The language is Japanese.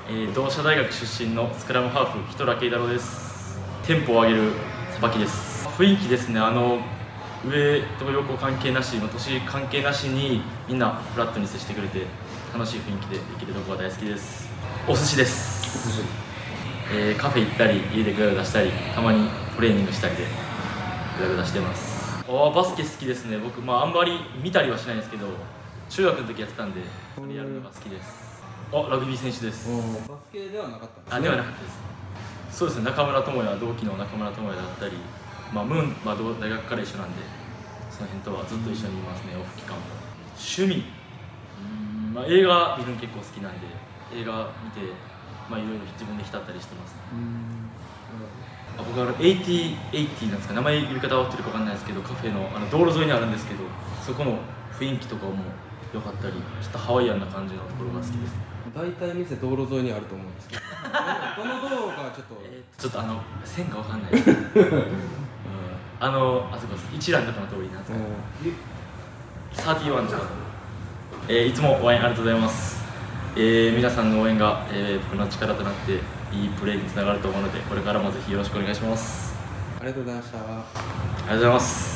同志社大学出身のスクラムハーフ、人良慶太郎です。テンポを上げるさばきです。雰囲気ですね、上と横関係なし、年関係なしにみんなフラットに接してくれて、楽しい雰囲気でできるところが大好きです。お寿司です。カフェ行ったり、家でグダグダしたり、たまにトレーニングしたりでグダグダしてます。バスケ好きですね。僕、あんまり見たりはしないんですけど、中学の時やってたんで、それやるのが好きです。ラグビー選手です。 バスケではなかったんですね。 ではなかったです。そうですね、中村智也、同期の中村智也だったり、ムーンは大学から一緒なんで、その辺とはずっと一緒にいますね、オフ期間も。趣味、映画見るの結構好きなんで、映画見て、いろいろ自分で浸ったりしてますね。僕は80なんですか、名前呼び方合ってるか分かんないですけど、カフェの道路沿いにあるんですけど、そこの雰囲気とかも良かったり、ちょっとハワイアンな感じのところが好きです。 大体店道路沿いにあると思うんですけど、どの道路かちょっとちょっと線が分かんないですあそこです。一蘭とかの通りなんですか、31とか、いつも応援ありがとうございます。皆さんの応援が、僕の力となっていいプレーにつながると思うので、これからもぜひよろしくお願いします。 ありがとうございました。 ありがとうございます。